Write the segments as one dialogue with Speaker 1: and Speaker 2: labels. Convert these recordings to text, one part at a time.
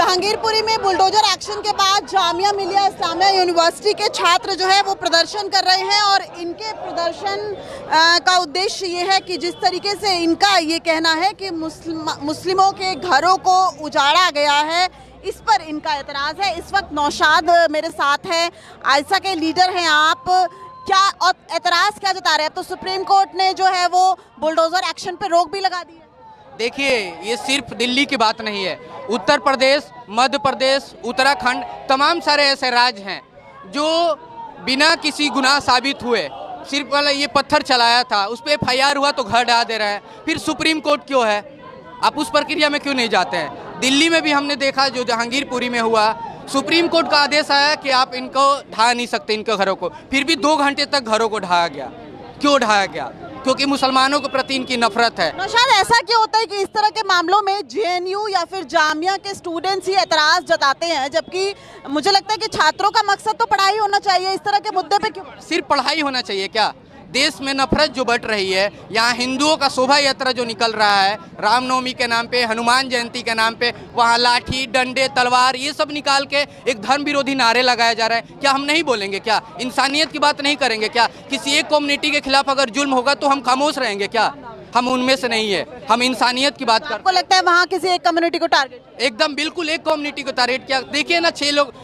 Speaker 1: जहांगीरपुरी में bulldozer action के बाद जामिया मिलिया इस्लामिया यूनिवर्सिटी के छात्र जो है वो प्रदर्शन कर रहे हैं और इनके प्रदर्शन का उद्देश्य ये है कि जिस तरीके से इनका ये कहना है कि मुस्लिमों के घरों को उजाड़ा गया है, इस पर इनका एतराज़ है। इस वक्त नौशाद मेरे साथ है, आयसा के लीडर हैं आप, क्या और एतराज़ क्या जता रहे हैं? तो सुप्रीम कोर्ट ने जो है वो बुलडोजर एक्शन पे रोक भी लगा दी है।
Speaker 2: देखिए, ये सिर्फ दिल्ली की बात नहीं है, उत्तर प्रदेश, मध्य प्रदेश, उत्तराखंड, तमाम सारे ऐसे राज्य हैं जो बिना किसी गुनाह साबित हुए सिर्फ वाला ये पत्थर चलाया था, उस पर FIR हुआ तो घर ढा दे रहा है। फिर सुप्रीम कोर्ट क्यों है? आप उस प्रक्रिया में क्यों नहीं जाते हैं? दिल्ली में भी हमने देखा, जो जहांगीरपुरी में हुआ, सुप्रीम कोर्ट का आदेश आया कि आप इनको ढा नहीं सकते, इनके घरों को, फिर भी 2 घंटे तक घरों को ढाया गया। क्यों ढाया गया? क्योंकि मुसलमानों के प्रति इनकी नफरत है।
Speaker 1: नौशाद, ऐसा क्यों होता है कि इस तरह के मामलों में JNU या फिर जामिया के स्टूडेंट्स ही एतराज जताते हैं, जबकि मुझे लगता है कि छात्रों का मकसद तो पढ़ाई होना चाहिए। इस तरह के मुद्दे पे क्यों
Speaker 2: सिर्फ पढ़ाई होना चाहिए? क्या देश में नफरत जो बढ़ रही है, यहाँ हिंदुओं का शोभा यात्रा जो निकल रहा है रामनवमी के नाम पे, हनुमान जयंती के नाम पे, वहाँ लाठी, डंडे, तलवार ये सब निकाल के एक धर्म विरोधी नारे लगाया जा रहा है। क्या हम नहीं बोलेंगे? क्या इंसानियत की बात नहीं करेंगे? क्या किसी एक कम्युनिटी के खिलाफ अगर जुल्म होगा तो हम खामोश रहेंगे? क्या हम उनमें से नहीं है? हम इंसानियत की बात करते हैं।
Speaker 1: लगता है वहाँ किसी एक कम्युनिटी को टारगेट?
Speaker 2: एकदम बिल्कुल एक कम्युनिटी को टारगेट किया। देखिए ना,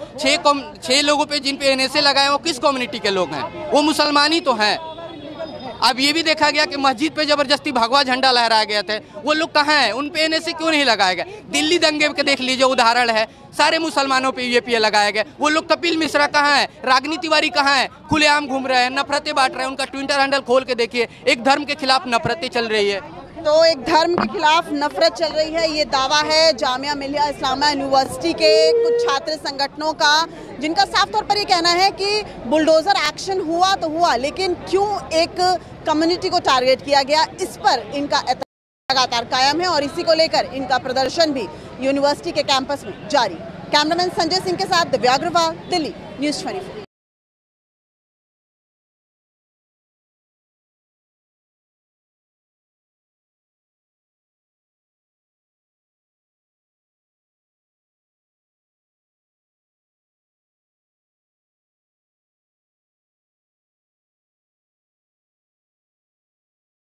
Speaker 2: 6 लोगों पे जिन पे NSA लगाए वो किस कम्युनिटी के लोग हैं? वो मुसलमान ही तो हैं। अब ये भी देखा गया कि मस्जिद पे जबरदस्ती भगवा झंडा लहराया गया था, वो लोग कहाँ हैं? उन पे NSA क्यों नहीं लगाया गया? दिल्ली दंगे के देख लीजिए, उदाहरण है, सारे मुसलमानों पे UAPA लगाया गया। वो लोग कपिल मिश्रा कहाँ है? रागिनी तिवारी कहाँ है? खुलेआम घूम रहे हैं, नफरतें बांट रहे हैं। उनका ट्विटर हैंडल खोल के देखिए, एक धर्म के खिलाफ नफरतें चल रही है।
Speaker 1: तो एक धर्म के खिलाफ नफरत चल रही है, ये दावा है जामिया मिलिया इस्लामिया यूनिवर्सिटी के कुछ छात्र संगठनों का, जिनका साफ तौर पर ये कहना है कि बुलडोजर एक्शन हुआ तो हुआ, लेकिन क्यों एक कम्युनिटी को टारगेट किया गया, इस पर इनका लगातार कायम है और इसी को लेकर इनका प्रदर्शन भी यूनिवर्सिटी के कैंपस में जारी। कैमरामैन संजय सिंह के साथ दिव्या अग्रवाल, दिल्ली, न्यूज़ 24।